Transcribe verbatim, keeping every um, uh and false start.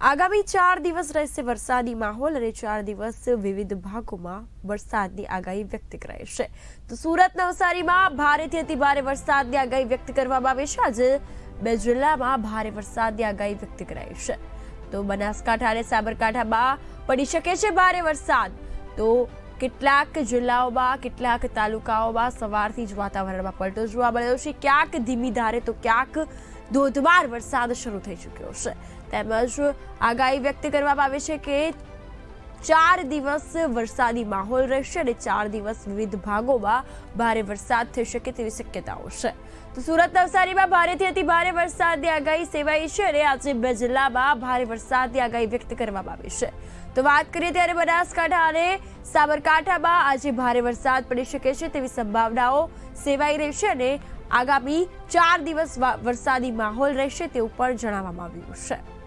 આગામી ચાર દિવસ રહેશે વરસાદી માહોલ અને ચાર દિવસ વિવિધ ભાગોમાં વરસાદની આગાહી વ્યક્ત કરાઈ છે। તો સુરત નવસારીમાં ભારેથી અતિ ભારે વરસાદની આગાહી વ્યક્ત કરવામાં આવી છે। આજે બે જિલ્લામાં ભારે વરસાદની આગાહી વ્યક્ત કરાઈ છે। તો બનાસકાંઠા અને સાબરકાંઠામાં પડી શકે છે ભારે વરસાદ। તો કેટલાક જિલ્લાઓમાં કેટલાક તાલુકાઓમાં સવારથી જ વાતાવરણમાં પલટો જોવા મળ્યો છે। ક્યાંક ધીમી ધારે તો ક્યાંક ધોધમાર વરસાદ શરૂ થઈ ચૂક્યો છે। તેમજ આગાહી વ્યક્ત કરવામાં આવી છે કે ચાર દિવસ વરસાદી માહોલ રહેશે અને ચાર દિવસ વિવિધ ભાગોમાં ભારે વરસાદ થઈ શકે તેવી શક્યતાઓ છે। તો સુરત નવસારીમાં ભારેથી અતિ ભારે વરસાદની આગાહી સેવાઈ છે અને આજે બે જિલ્લામાં ભારે વરસાદની આગાહી વ્યક્ત કરવામાં આવી છે। તો વાત કરીએ ત્યારે બનાસકાંઠા અને સાબરકાંઠામાં આજે ભારે વરસાદ પડી શકે છે તેવી સંભાવનાઓ સેવાઈ રહી છે અને આગામી ચાર દિવસ વરસાદી માહોલ રહેશે તેવું પણ જણાવવામાં આવ્યું છે।